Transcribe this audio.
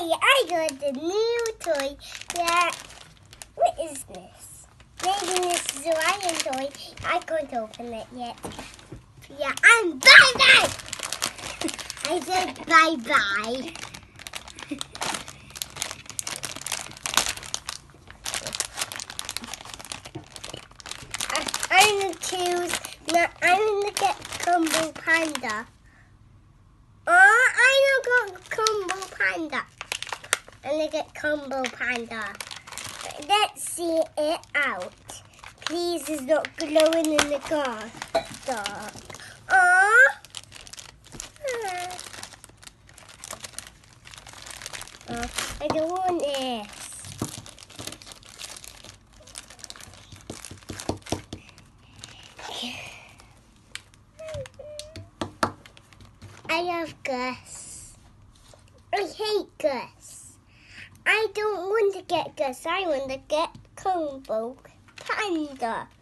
Yay! I got the new toy. Yeah. What is this? Maybe this is a lion toy. I can't open it yet. Yeah, I'm bye-bye! I said bye-bye. I'm going to choose... No, I'm going to get Combo Panda. I don't got Combo Panda. I'm going to get Combo Panda. Let's see it out. Please, it's not glowing in the dark. I don't want this. I love Gus. I hate Gus. I don't want to get Gus. I want to get Combo Panda.